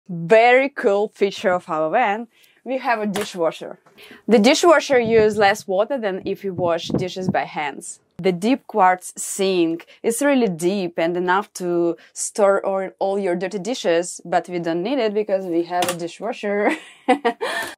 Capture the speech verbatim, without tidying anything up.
Very cool feature of our van, we have a dishwasher. The dishwasher uses less water than if you wash dishes by hands. The deep quartz sink is really deep and enough to store all, all your dirty dishes, but we don't need it because we have a dishwasher.